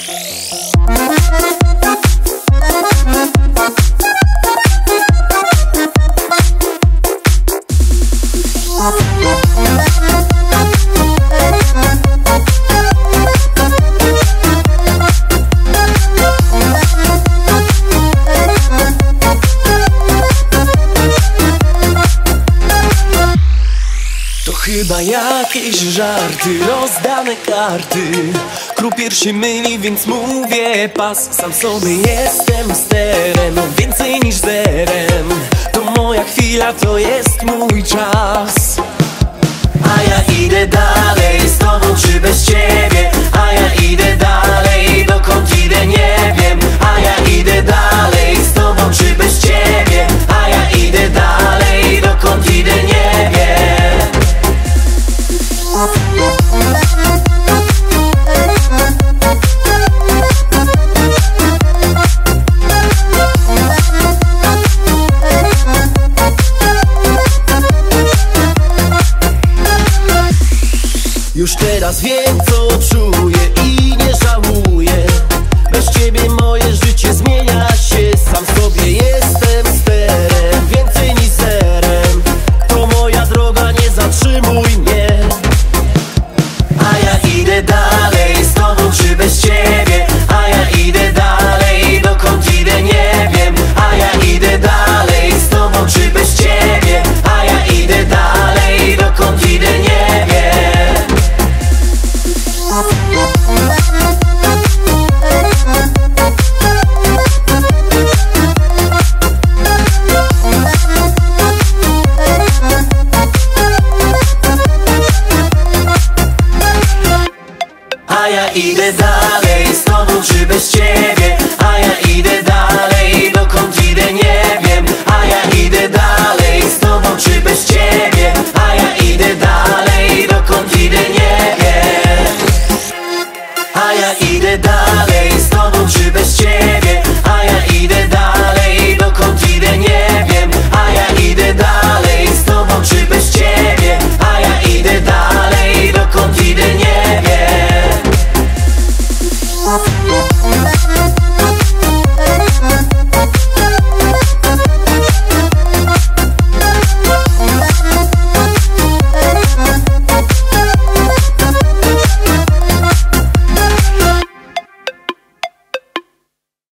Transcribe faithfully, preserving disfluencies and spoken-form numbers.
Chyba jakieś żarty, rozdane karty. Krupier się myli, więc mówię pas. Sam sobie jestem sterem, więcej niż zerem. To moja chwila, to jest mój czas. A ja idę dalej, z tobą czy bez ciebie. A ja idę dalej, dokąd idę nie wiem. A ja idę dalej, z tobą czy bez ciebie. A ja idę dalej, dokąd idę nie wiem. Już teraz wiem, co czuję i nie żałuję. Bez ciebie moje życie zmienia się. Sam sobie jestem sterem, więcej niż zerem. To moja droga, nie zatrzymuj mnie. A ja idę dalej, z tobą czy bez ciebie. A ja idę dalej, dokąd idę nie wiem. A ja idę dalej, z tobą czy bez ciebie. A ja idę dalej, dokąd idę nie wiem. A ja idę dalej, z tobą czy bez ciebie. A ja idę dalej.